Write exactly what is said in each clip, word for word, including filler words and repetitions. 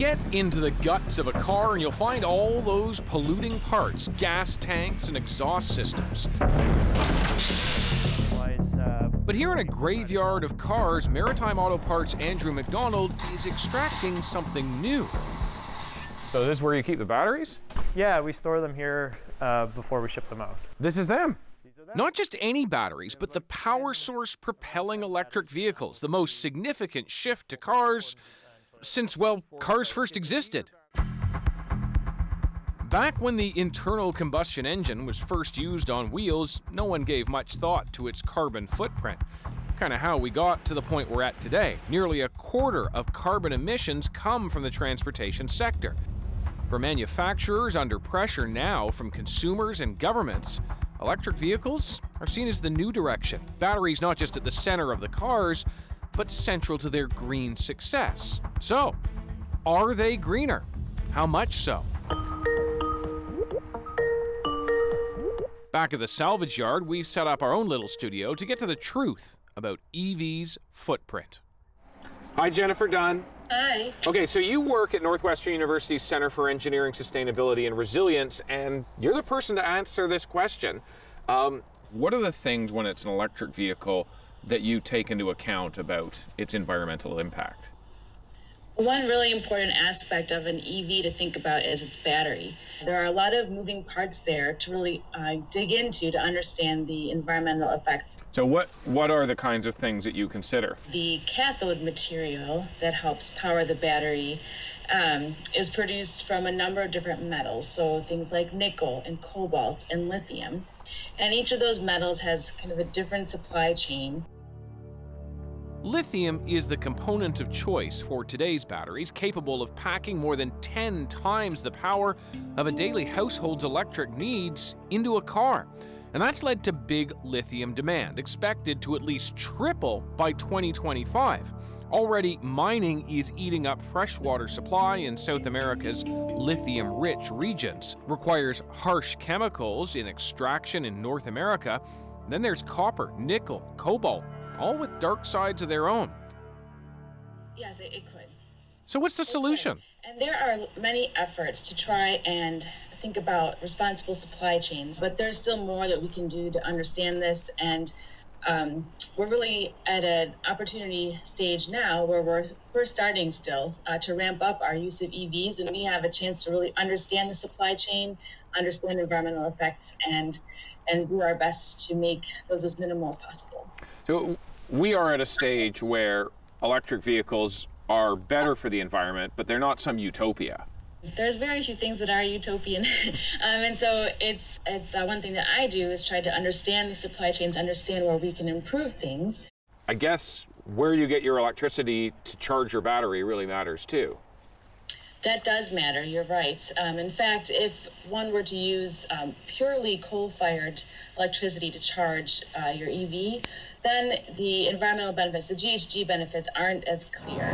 Get into the guts of a car and you'll find all those polluting parts, gas tanks and exhaust systems. But here in a graveyard of cars, Maritime Auto Parts' Andrew McDonald is extracting something new. So this is where you keep the batteries? Yeah, we store them here uh, before we ship them out. This is them. Not just any batteries, but the power source propelling electric vehicles, the most significant shift to cars since, well, cars first existed. Back when the internal combustion engine was first used on wheels, no one gave much thought to its carbon footprint. Kind of how we got to the point we're at today. Nearly a quarter of carbon emissions come from the transportation sector. For manufacturers under pressure now from consumers and governments, electric vehicles are seen as the new direction. Batteries not just at the center of the cars, but central to their green success. So, are they greener? How much so? Back at the salvage yard, we've set up our own little studio to get to the truth about E V's footprint. Hi, Jennifer Dunn. Hi. Okay, so you work at Northwestern University's Center for Engineering, Sustainability, and Resilience, and you're the person to answer this question. Um, what are the things when it's an electric vehicle that you take into account about its environmental impact? One really important aspect of an E V to think about is its battery. There are a lot of moving parts there to really uh, dig into to understand the environmental effects. So what, what are the kinds of things that you consider? The cathode material that helps power the battery um, is produced from a number of different metals, so things like nickel and cobalt and lithium. And each of those metals has kind of a different supply chain. Lithium is the component of choice for today's batteries, capable of packing more than ten times the power of a daily household's electric needs into a car. And that's led to big lithium demand, expected to at least triple by twenty twenty-five. Already, mining is eating up freshwater supply in South America's lithium-rich regions, requires harsh chemicals in extraction in North America. Then there's copper, nickel, cobalt, all with dark sides of their own. Yes, it, it could. So what's the it solution? Could. And there are many efforts to try and think about responsible supply chains, but there's still more that we can do to understand this. And um, we're really at an opportunity stage now where we're, we're starting still uh, to ramp up our use of E Vs, and we have a chance to really understand the supply chain, understand environmental effects, and and do our best to make those as minimal as possible. So we are at a stage where electric vehicles are better for the environment, but they're not some utopia. There's very few things that are utopian. um, and so it's, it's uh, one thing that I do is try to understand the supply chains, understand where we can improve things. I guess where you get your electricity to charge your battery really matters too. That does matter, you're right. Um, in fact, if one were to use um, purely coal-fired electricity to charge uh, your E V, then the environmental benefits, the G H G benefits, aren't as clear.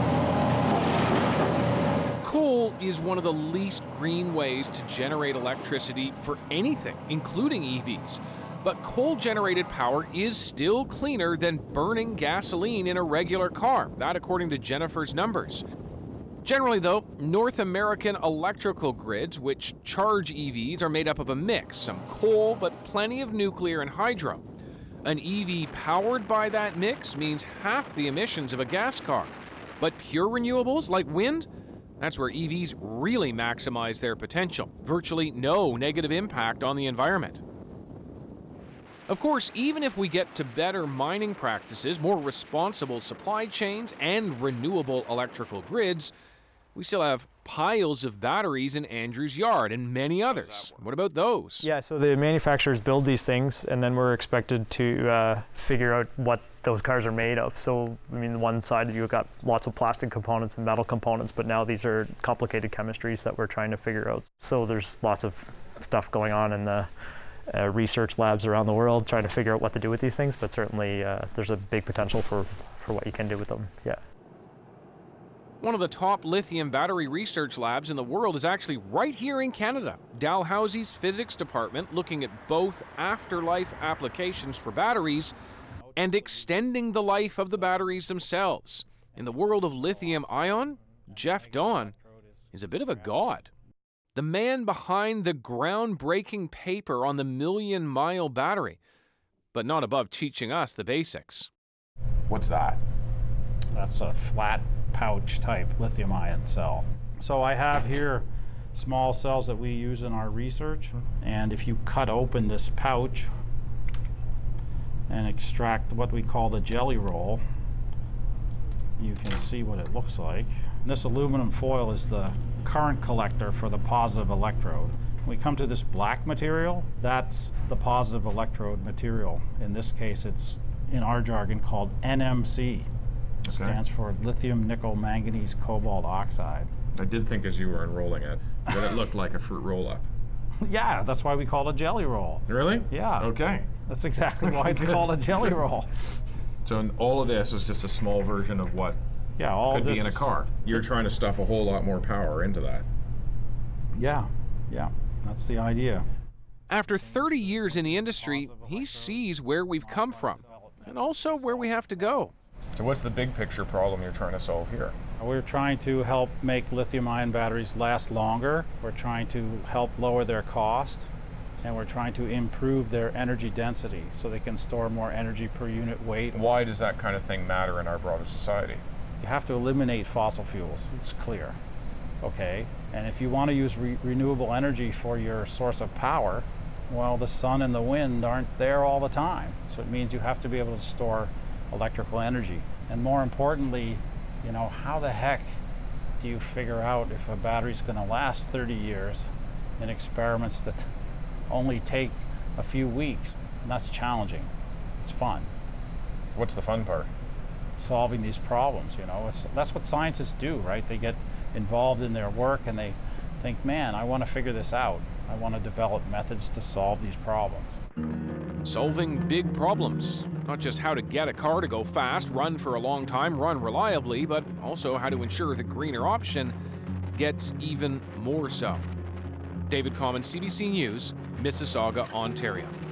Coal is one of the least green ways to generate electricity for anything, including E Vs. But coal-generated power is still cleaner than burning gasoline in a regular car, that according to Jennifer's numbers. Generally, though, North American electrical grids, which charge E Vs, are made up of a mix, some coal, but plenty of nuclear and hydro. An E V powered by that mix means half the emissions of a gas car. But pure renewables, like wind, that's where E Vs really maximize their potential. Virtually no negative impact on the environment. Of course, even if we get to better mining practices, more responsible supply chains, and renewable electrical grids, we still have piles of batteries in Andrew's yard and many others. What about those? Yeah, so the manufacturers build these things, and then we're expected to uh, figure out what those cars are made of. So, I mean, one side you've got lots of plastic components and metal components, but now these are complicated chemistries that we're trying to figure out. So there's lots of stuff going on in the uh, research labs around the world trying to figure out what to do with these things, but certainly uh, there's a big potential for, for what you can do with them, yeah. One of the top lithium battery research labs in the world is actually right here in Canada. Dalhousie's physics department looking at both afterlife applications for batteries and extending the life of the batteries themselves. In the world of lithium ion, Jeff Dawn is a bit of a god. The man behind the groundbreaking paper on the million-mile battery, but not above teaching us the basics. What's that? That's a flat pouch type lithium-ion cell. So I have here small cells that we use in our research, and if you cut open this pouch and extract what we call the jelly roll, you can see what it looks like. This aluminum foil is the current collector for the positive electrode. When we come to this black material, that's the positive electrode material. In this case, it's in our jargon called N M C. It Okay. stands for lithium nickel manganese cobalt oxide. I did think as you were unrolling it that it looked like a fruit roll-up. Yeah, that's why we call it a jelly roll. Really? Yeah. Okay. That's exactly why it's called a jelly roll. So in all of this is just a small version of what Yeah, all could of this be in a is- car. You're trying to stuff a whole lot more power into that. Yeah, yeah, that's the idea. After thirty years in the industry, he sees where we've come from and also where we have to go. So what's the big picture problem you're trying to solve here? We're trying to help make lithium-ion batteries last longer. We're trying to help lower their cost, and we're trying to improve their energy density so they can store more energy per unit weight. Why does that kind of thing matter in our broader society? You have to eliminate fossil fuels, it's clear, okay? And if you want to use re renewable energy for your source of power, well, the sun and the wind aren't there all the time. So it means you have to be able to store electrical energy. And more importantly, you know, how the heck do you figure out if a battery's going to last thirty years in experiments that only take a few weeks? And that's challenging. It's fun. What's the fun part? Solving these problems, you know. It's, that's what scientists do, right? They get involved in their work and they think, man, I want to figure this out. I want to develop methods to solve these problems. Solving big problems, not just how to get a car to go fast, run for a long time, run reliably, but also how to ensure the greener option gets even more so. David Common, C B C News, Mississauga, Ontario.